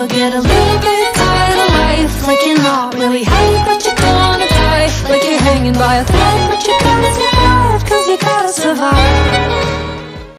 So get a little bit tired of life, like you're not really happy, but you're gonna die. Like you're hanging by a thread, but you gotta survive, 'cause you gotta survive.